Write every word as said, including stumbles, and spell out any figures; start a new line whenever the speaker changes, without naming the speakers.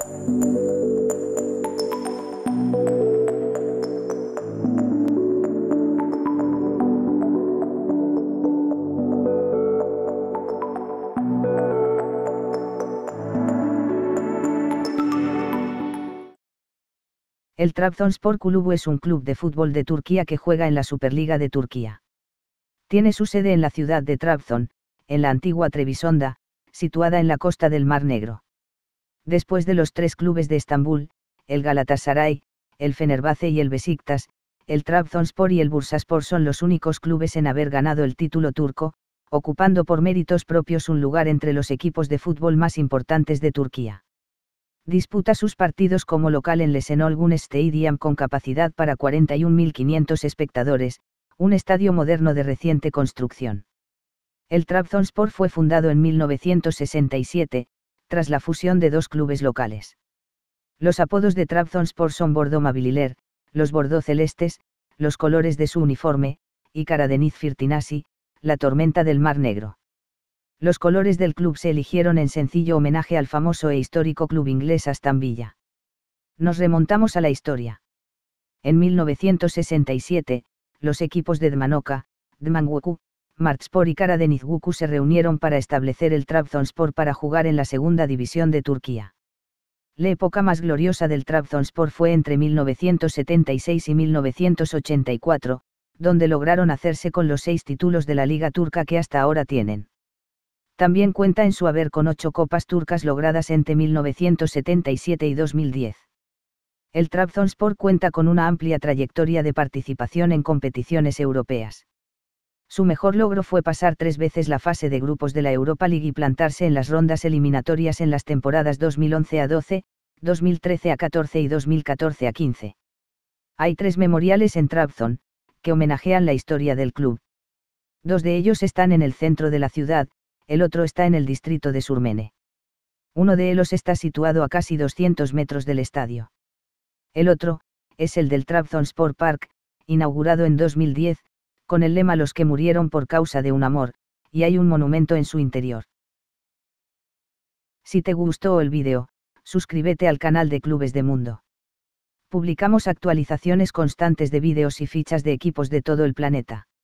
El Trabzonspor Kulübü es un club de fútbol de Turquía que juega en la Superliga de Turquía. Tiene su sede en la ciudad de Trabzon, en la antigua Trebisonda, situada en la costa del Mar Negro. Después de los tres clubes de Estambul, el Galatasaray, el Fenerbahce y el Beşiktaş, el Trabzonspor y el Bursaspor son los únicos clubes en haber ganado el título turco, ocupando por méritos propios un lugar entre los equipos de fútbol más importantes de Turquía. Disputa sus partidos como local en Leşenol Güneş Stadium con capacidad para cuarenta y un mil quinientos espectadores, un estadio moderno de reciente construcción. El Trabzonspor fue fundado en mil novecientos sesenta y siete, tras la fusión de dos clubes locales. Los apodos de Trabzonspor son Bordo Mavililer, los Bordo Celestes, los colores de su uniforme, y Karadeniz Firtinasi, la tormenta del Mar Negro. Los colores del club se eligieron en sencillo homenaje al famoso e histórico club inglés Aston Villa. Nos remontamos a la historia. En mil novecientos sesenta y siete, los equipos de Dmanoca, Dmanguku, Martspor y Karadenizguku se reunieron para establecer el Trabzonspor para jugar en la segunda división de Turquía. La época más gloriosa del Trabzonspor fue entre mil novecientos setenta y seis y mil novecientos ochenta y cuatro, donde lograron hacerse con los seis títulos de la Liga Turca que hasta ahora tienen. También cuenta en su haber con ocho copas turcas logradas entre mil novecientos setenta y siete y dos mil diez. El Trabzonspor cuenta con una amplia trayectoria de participación en competiciones europeas. Su mejor logro fue pasar tres veces la fase de grupos de la Europa League y plantarse en las rondas eliminatorias en las temporadas dos mil once a doce, dos mil trece a catorce y dos mil catorce a quince. Hay tres memoriales en Trabzon, que homenajean la historia del club. Dos de ellos están en el centro de la ciudad, el otro está en el distrito de Surmene. Uno de ellos está situado a casi doscientos metros del estadio. El otro, es el del Trabzonspor Park, inaugurado en dos mil diez, con el lema Los que murieron por causa de un amor, y hay un monumento en su interior. Si te gustó el vídeo, suscríbete al canal de Clubes de Mundo. Publicamos actualizaciones constantes de vídeos y fichas de equipos de todo el planeta.